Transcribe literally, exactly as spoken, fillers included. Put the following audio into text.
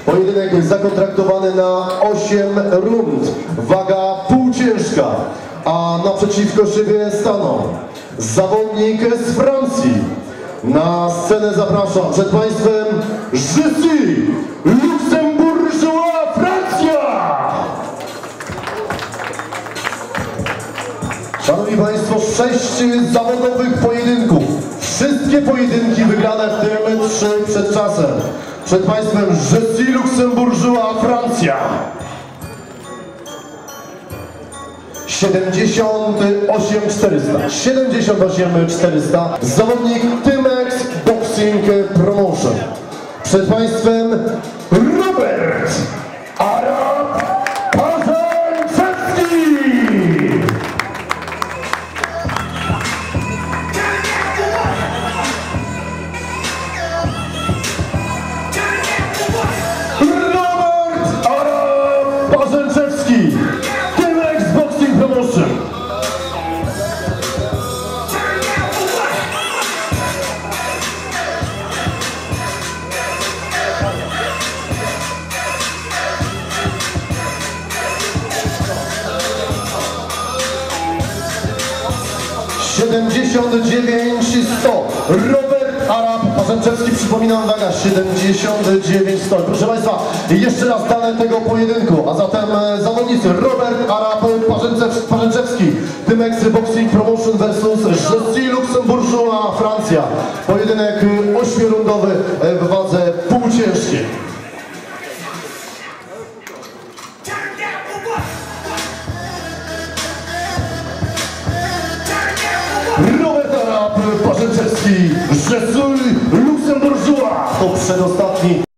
Pojedynek zakontraktowany na osiem rund. Waga półciężka. A naprzeciwko siebie staną zawodnik z Francji. Na scenę zapraszam przed Państwem Życy Luksemburżowa Francja! Szanowni Państwo, sześć zawodowych pojedynków. Wszystkie pojedynki wygrane, w tym trzy przed czasem. Przed Państwem Życy Luksemburżowa Francja. siedemdziesiąt osiem czterysta. siedemdziesiąt osiem czterysta. Zawodnik Tymex Boxing Promotion. Przed Państwem Robert Arab Parzęczewski. Robert Arab Parzęczewski. Tymex Boxing Promotion. siedemdziesiąt dziewięć sto. Robert Arab Parzęczewski, przypominam, waga siedemdziesiąt dziewięć sto. Proszę Państwa, jeszcze raz dane tego pojedynku, a zatem zawodnicy Robert Arab Parzęczewski, Tymex Boxing Promotion versus Życy Luksemburżowa Francja. Pojedynek ośmiorundowy w wadze półciężkiej. Robert Arab Parzęczewski, Życy Luksemburżowa. To przedostatni.